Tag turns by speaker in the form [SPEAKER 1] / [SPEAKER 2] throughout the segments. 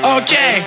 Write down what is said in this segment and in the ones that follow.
[SPEAKER 1] Okay.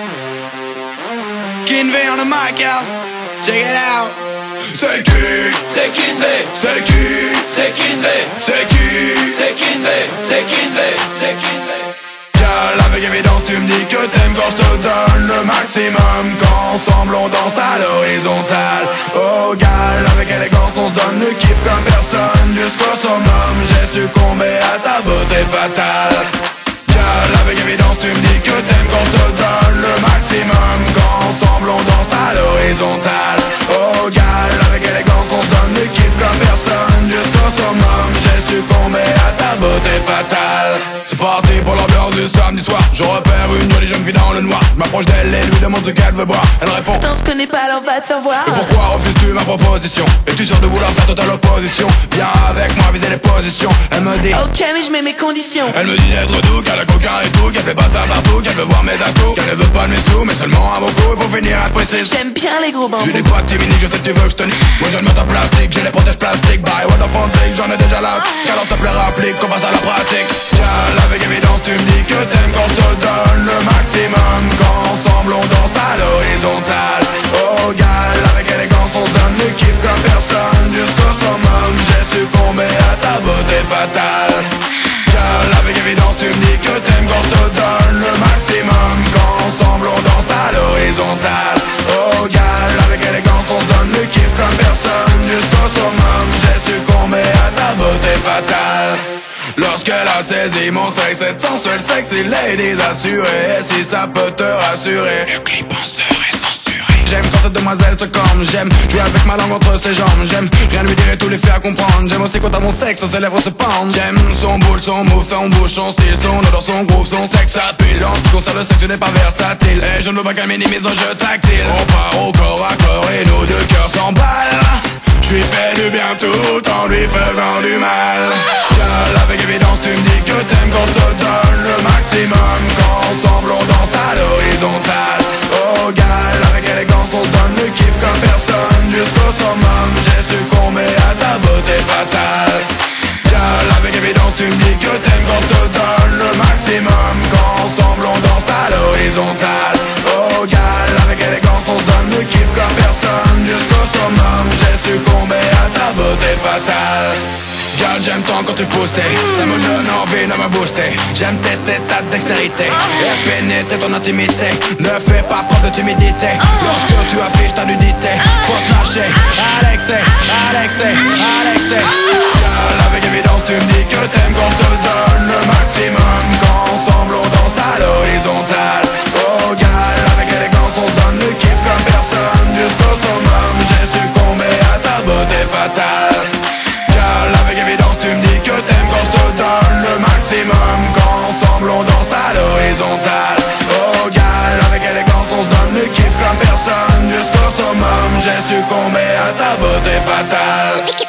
[SPEAKER 1] Kinvey on the mic, y'all. Check it out.
[SPEAKER 2] C'est qui?
[SPEAKER 1] C'est Kinvey.
[SPEAKER 2] C'est qui?
[SPEAKER 1] C'est Kinvey.
[SPEAKER 2] C'est qui?
[SPEAKER 1] C'est Kinvey. C'est Kinvey. C'est Kinvey.
[SPEAKER 2] Gal, avec évidence tu me dis que t'aimes quand je te donne le maximum. Qu'ensemble on danse à l'horizontale. Oh gal, avec élégance on se donne le kiff comme personne. Jusqu'au summum, j'ai succombé à ta beauté fatale. Gal, avec évidence tu me dis que t'aimes quand je te donne le maximum. Qu'ensemble on danse à l'horizontale. Oh gal, avec élégance on se donne le kiff comme personne. Jusqu'au summum, j'ai succombé à ta beauté fatale. C'est parti pour l'ambiance du samedi soir. Je repère une jolie jeune fille dans le noir. Je m'approche d'elle et lui demande ce qu'elle veut boire. Elle répond:
[SPEAKER 3] attends, je connais pas, alors va te faire voir.
[SPEAKER 2] et pourquoi refuses-tu ma proposition? Es-tu sûr de vouloir faire totale opposition? Viens avec moi viser les positions. Elle me dit:
[SPEAKER 3] ok, mais je mets mes conditions.
[SPEAKER 2] elle me dit d'être doux, qu'elle a coquin et tout, qu'elle fait pas ça partout, qu'elle veut voir mes atouts, qu'elle ne veut pas de mes sous, mais seulement un bon coup. Et pour finir elle précise:
[SPEAKER 3] J'aime bien les gros bambous.
[SPEAKER 2] je n'ai pas de timide, je sais que tu veux que je te nique. Moi je ne me tape plastique, j'ai les protèges plastiques. Bye, what the fuck, j'en ai déjà la. Qu'alors te plaît rapplique, qu'on passe à la pratique. Gal, avec évidence tu me dis que t'aimes quand je te donne le maximum. Qu'ensemble on danse à l'horizontale. Oh gal, avec élégance on se donne le kiff comme personne. Jusqu'au summum, j'ai succombé à ta beauté fatale. Gal, avec évidence tu me dis que t'aimes quand je te donne le maximum. Qu'ensemble on danse à l'horizontale. Oh gal, avec élégance on se donne le kiff comme personne. Jusqu'au summum, j'ai succombé à ta beauté fatale. Lorsqu'elle a saisi mon sexe, cette sensuelle sexy lady assurée. Si ça peut te rassurer, le clip en serait censuré. J'aime quand cette demoiselle se corne, j'aime jouer avec ma langue entre ses jambes. J'aime rien lui dire et tout lui faire comprendre. J'aime aussi quand à mon sexe ses lèvres se pendent. J'aime son boule, son move, son bouche, son style, son odeur, son groove, son sexe appeal. En ce qui concerne le sexe, tu n'es pas versatile. Et je ne veux pas qu'elle minimise nos jeux tactiles. On part au corps à corps et nos deux cœurs s'emballent. Je lui fais du bien tout en lui faisant du mal. Gal, avec évidence tu me dis que t'aimes quand je te donne le maximum. Qu'ensemble on danse à l'horizontale. Oh gal, avec élégance on se donne le kiff comme personne. Jusqu'au summum, j'ai succombé à ta beauté fatale. Gal, avec évidence tu me dis que t'aimes quand je te donne le maximum. Qu'ensemble on danse à l'horizontale. Oh gal, avec élégance on se donne le kiff comme personne. Jusqu'au summum, j'ai succombé à ta beauté fatale. Gal, j'aime tant quand tu pousses, ça me donne envie de me booster. J'aime tester ta dextérité et pénétrer ton intimité. Ne fais pas preuve de timidité lorsque tu affiches ta nudité. Faut te lâcher, Alexé, Alexé, Alexé. Gal, avec évidence tu me dis que t'aimes quand je te donne le maximum. Qu'ensemble on danse à l'horizontale. Oh gal, avec élégance on se donne le kiff comme personne. Jusqu'au summum, j'ai succombé à ta beauté fatale. Gal, avec évidence tu me dis que t'aimes quand je te donne le maximum. Qu'ensemble on danse à l'horizontale. Oh gal, avec élégance on se donne le kiff comme personne. Jusqu'au summum, j'ai succombé à ta beauté fatale.